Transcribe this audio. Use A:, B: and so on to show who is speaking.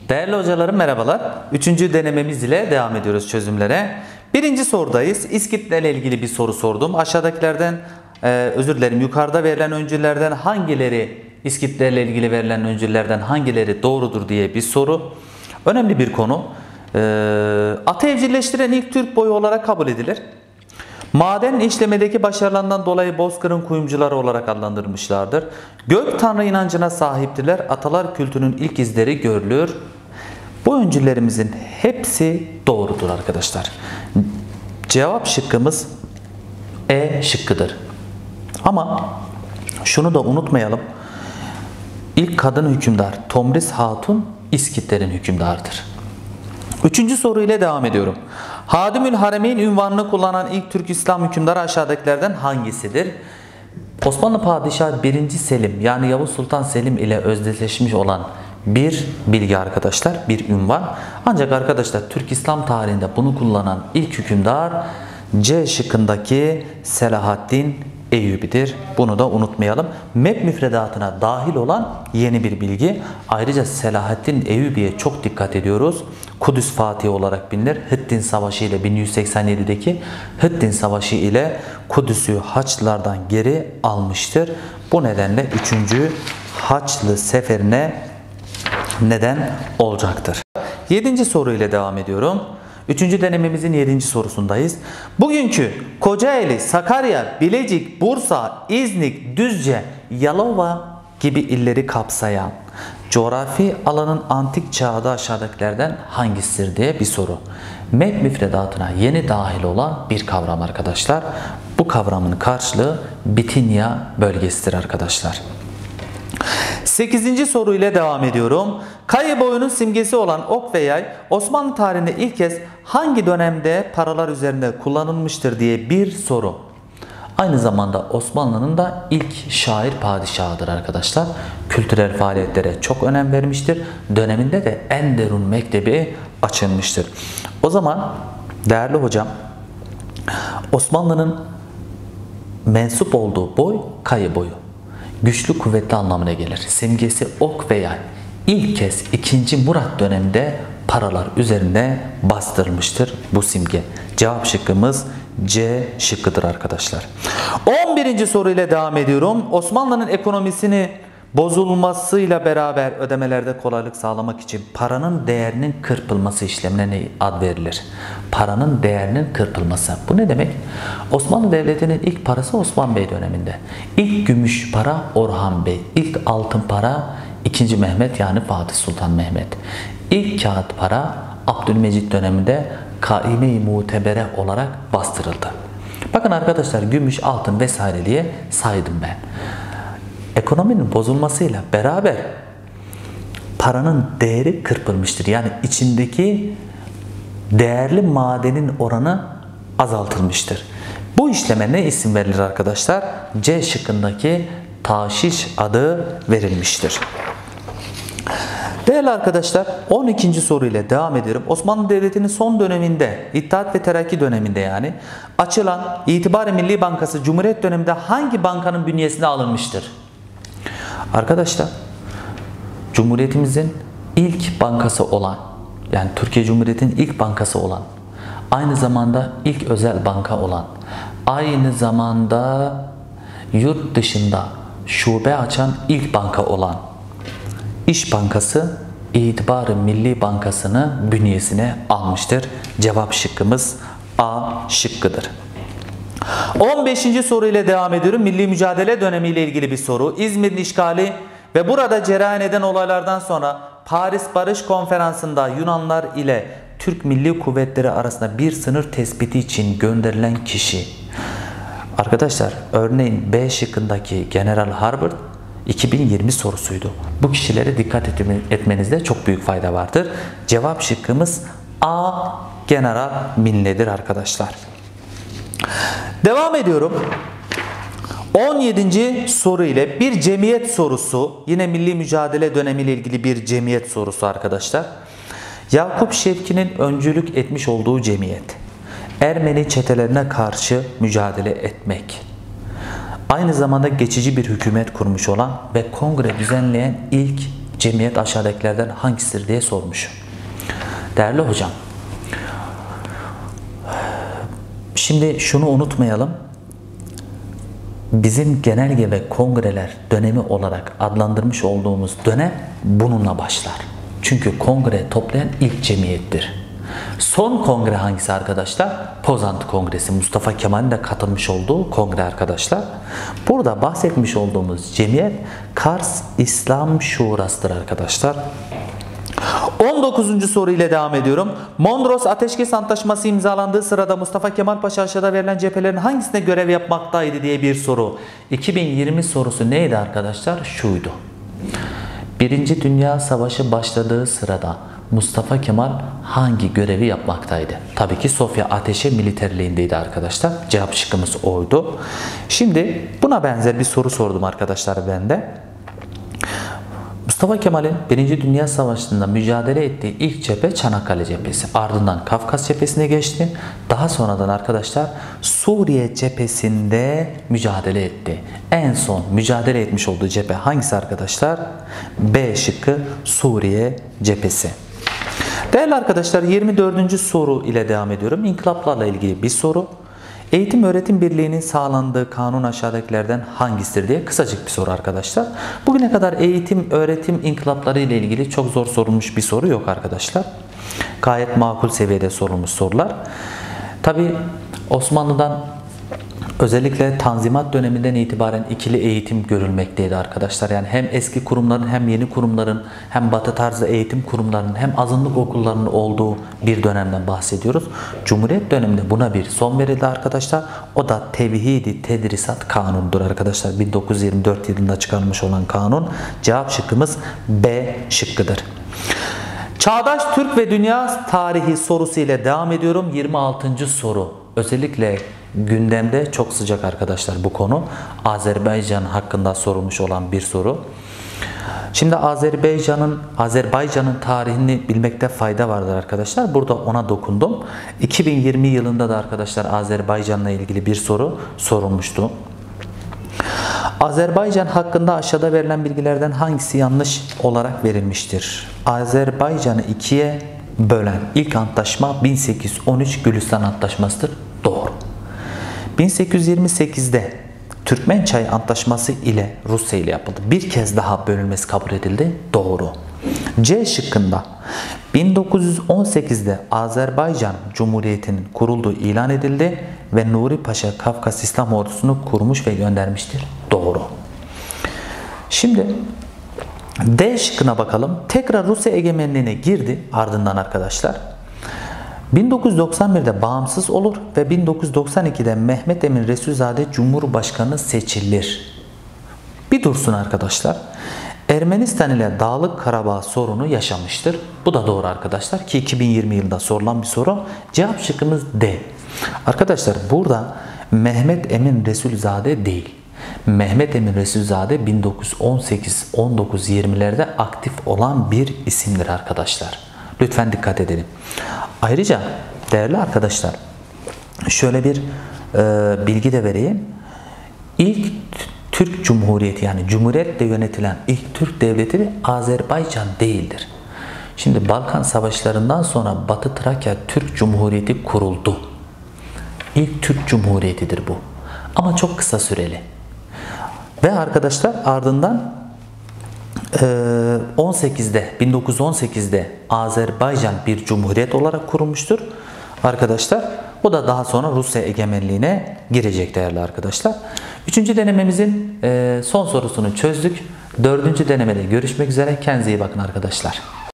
A: Değerli hocalarım merhabalar. Üçüncü denememiz ile devam ediyoruz çözümlere. Birinci sorudayız. İskitler ile ilgili bir soru sordum. Aşağıdakilerden, yukarıda verilen öncüllerden hangileri, İskitlerle ilgili verilen öncüllerden hangileri doğrudur diye bir soru. Önemli bir konu. Atı evcilleştiren ilk Türk boyu olarak kabul edilir. Maden işlemedeki başarılarından dolayı Bozkır'ın kuyumcuları olarak adlandırmışlardır. Gök Tanrı inancına sahiptiler. Atalar kültünün ilk izleri görülür. Bu öncüllerimizin hepsi doğrudur arkadaşlar. Cevap şıkkımız E şıkkıdır. Ama şunu da unutmayalım. İlk kadın hükümdar Tomris Hatun İskitlerin hükümdarıdır. Üçüncü soru ile devam ediyorum. Hadimül Haremeyn unvanını kullanan ilk Türk İslam hükümdarı aşağıdakilerden hangisidir? Osmanlı Padişahı 1. Selim yani Yavuz Sultan Selim ile özdeşleşmiş olan bir bilgi arkadaşlar, bir unvan. Ancak arkadaşlar Türk İslam tarihinde bunu kullanan ilk hükümdar C şıkkındaki Selahaddin Eyyubi'dir. Bunu da unutmayalım. MEP müfredatına dahil olan yeni bir bilgi. Ayrıca Selahaddin Eyyubi'ye çok dikkat ediyoruz. Kudüs Fatihi olarak bilinir. Hıttin Savaşı ile 1187'deki Hıttin Savaşı ile Kudüs'ü Haçlılardan geri almıştır. Bu nedenle 3. Haçlı seferine neden olacaktır. 7. soru ile devam ediyorum. 3. denememizin 7. sorusundayız. Bugünkü Kocaeli, Sakarya, Bilecik, Bursa, İznik, Düzce, Yalova gibi illeri kapsayan coğrafi alanın antik çağda aşağıdakilerden hangisidir diye bir soru. MEP müfredatına yeni dahil olan bir kavram arkadaşlar. Bu kavramın karşılığı Bitinya bölgesidir arkadaşlar. 8. soru ile devam ediyorum. Kayı boyunun simgesi olan ok ve yay Osmanlı tarihinde ilk kez hangi dönemde paralar üzerinde kullanılmıştır diye bir soru. Aynı zamanda Osmanlı'nın da ilk şair padişahıdır arkadaşlar. Kültürel faaliyetlere çok önem vermiştir. Döneminde de Enderun Mektebi açılmıştır. O zaman değerli hocam, Osmanlı'nın mensup olduğu boy kayı boyu. Güçlü kuvvetli anlamına gelir. Simgesi ok ve yay. İlk kez 2. Murat döneminde paralar üzerinde bastırılmıştır bu simge. Cevap şıkkımız C şıkkıdır arkadaşlar. 11. soru ile devam ediyorum. Osmanlı'nın ekonomisini bozulmasıyla beraber ödemelerde kolaylık sağlamak için paranın değerinin kırpılması işlemine ne ad verilir? Paranın değerinin kırpılması. Bu ne demek? Osmanlı Devleti'nin ilk parası Osman Bey döneminde. İlk gümüş para Orhan Bey. İlk altın para 2. Mehmet yani Fatih Sultan Mehmet. İlk kağıt para Abdülmecit döneminde Kaime-i Mutebere olarak bastırıldı. Bakın arkadaşlar, gümüş, altın vesaire diye saydım ben. Ekonominin bozulmasıyla beraber paranın değeri kırpılmıştır. Yani içindeki değerli madenin oranı azaltılmıştır. Bu işleme ne isim verilir arkadaşlar? C şıkkındaki taşiş adı verilmiştir. Değerli arkadaşlar, 12. soru ile devam ediyorum. Osmanlı Devleti'nin son döneminde, İttihat ve Terakki döneminde yani açılan İtibari Milli Bankası Cumhuriyet döneminde hangi bankanın bünyesine alınmıştır? Arkadaşlar, Cumhuriyetimizin ilk bankası olan, yani Türkiye Cumhuriyeti'nin ilk bankası olan, aynı zamanda ilk özel banka olan, aynı zamanda yurt dışında şube açan ilk banka olan İş Bankası İtibari Milli Bankası'nı bünyesine almıştır. Cevap şıkkımız A şıkkıdır. 15. soru ile devam ediyorum. Milli mücadele dönemi ile ilgili bir soru. İzmir'in işgali ve burada cereyan eden olaylardan sonra Paris Barış Konferansı'nda Yunanlar ile Türk Milli Kuvvetleri arasında bir sınır tespiti için gönderilen kişi. Arkadaşlar, örneğin B şıkkındaki General Harbert 2020 sorusuydu. Bu kişilere dikkat etmenizde çok büyük fayda vardır. Cevap şıkkımız A General Minne'dir arkadaşlar. Devam ediyorum. 17. soru ile bir cemiyet sorusu. Yine milli mücadele dönemiyle ilgili bir cemiyet sorusu arkadaşlar. Yakup Şevki'nin öncülük etmiş olduğu cemiyet. Ermeni çetelerine karşı mücadele etmek. Aynı zamanda geçici bir hükümet kurmuş olan ve kongre düzenleyen ilk cemiyet aşağıdakilerden hangisidir diye sormuş. Değerli hocam, şimdi şunu unutmayalım. Bizim genelge ve kongreler dönemi olarak adlandırmış olduğumuz dönem bununla başlar. Çünkü kongre toplayan ilk cemiyettir. Son kongre hangisi arkadaşlar? Pozantı Kongresi. Mustafa Kemal'in de katılmış olduğu kongre arkadaşlar. Burada bahsetmiş olduğumuz cemiyet Kars İslam Şurası'dır arkadaşlar. 19. soru ile devam ediyorum. Mondros Ateşkes Antlaşması imzalandığı sırada Mustafa Kemal Paşa aşağıda verilen cephelerin hangisine görev yapmaktaydı diye bir soru. 2020 sorusu neydi arkadaşlar? Şuydu. Birinci Dünya Savaşı başladığı sırada Mustafa Kemal hangi görevi yapmaktaydı? Tabii ki Sofya Ateşi Militerliğindeydi arkadaşlar. Cevap şıkkımız oydu. Şimdi buna benzer bir soru sordum arkadaşlar ben de. Mustafa Kemal'in 1. Dünya Savaşı'nda mücadele ettiği ilk cephe Çanakkale cephesi. Ardından Kafkas cephesine geçti. Daha sonradan arkadaşlar Suriye cephesinde mücadele etti. En son mücadele etmiş olduğu cephe hangisi arkadaşlar? B şıkkı Suriye cephesi. Değerli arkadaşlar 24. soru ile devam ediyorum. İnkılaplarla ilgili bir soru. Eğitim öğretim birliğinin sağlandığı kanun aşağıdakilerden hangisidir diye kısacık bir soru arkadaşlar. Bugüne kadar eğitim öğretim inkılapları ile ilgili çok zor sorulmuş bir soru yok arkadaşlar. Gayet makul seviyede sorulmuş sorular. Tabi Osmanlı'dan özellikle Tanzimat döneminden itibaren ikili eğitim görülmekteydi arkadaşlar. Yani hem eski kurumların hem yeni kurumların hem batı tarzı eğitim kurumlarının hem azınlık okullarının olduğu bir dönemden bahsediyoruz. Cumhuriyet döneminde buna bir son verildi arkadaşlar. O da Tevhid-i Tedrisat Kanunu'dur arkadaşlar. 1924 yılında çıkarılmış olan kanun. Cevap şıkkımız B şıkkıdır. Çağdaş Türk ve Dünya Tarihi sorusu ile devam ediyorum. 26. soru. Özellikle gündemde çok sıcak arkadaşlar bu konu. Azerbaycan hakkında sorulmuş olan bir soru. Şimdi Azerbaycan'ın tarihini bilmekte fayda vardır arkadaşlar. Burada ona dokundum. 2020 yılında da arkadaşlar Azerbaycan'la ilgili bir soru sorulmuştu. Azerbaycan hakkında aşağıda verilen bilgilerden hangisi yanlış olarak verilmiştir? Azerbaycan'ı ikiye bölen ilk antlaşma 1813 Gülistan Antlaşması'dır. Doğru. 1828'de Türkmençay Antlaşması ile Rusya ile yapıldı. Bir kez daha bölünmesi kabul edildi. Doğru. C şıkkında 1918'de Azerbaycan Cumhuriyeti'nin kurulduğu ilan edildi ve Nuri Paşa Kafkas İslam Ordusu'nu kurmuş ve göndermiştir. Doğru. Şimdi D şıkkına bakalım. Tekrar Rusya egemenliğine girdi ardından arkadaşlar. 1991'de bağımsız olur ve 1992'de Mehmet Emin Resulzade Cumhurbaşkanı seçilir. Bir dursun arkadaşlar. Ermenistan ile Dağlık Karabağ sorunu yaşamıştır. Bu da doğru arkadaşlar ki 2020 yılında sorulan bir soru. Cevap şıkkımız D. Arkadaşlar burada Mehmet Emin Resulzade değil. Mehmet Emin Resulzade 1918-1920'lerde aktif olan bir isimdir arkadaşlar. Lütfen dikkat edelim. Ayrıca değerli arkadaşlar şöyle bir bilgi de vereyim. İlk Türk Cumhuriyeti yani Cumhuriyetle yönetilen ilk Türk devleti de Azerbaycan değildir. Şimdi Balkan Savaşlarından sonra Batı Trakya Türk Cumhuriyeti kuruldu. İlk Türk Cumhuriyetidir bu. Ama çok kısa süreli. Ve arkadaşlar ardından 1918'de Azerbaycan bir cumhuriyet olarak kurulmuştur arkadaşlar. O da daha sonra Rusya egemenliğine girecek değerli arkadaşlar. 3. denememizin son sorusunu çözdük. 4. denemede görüşmek üzere. Kendinize iyi bakın arkadaşlar.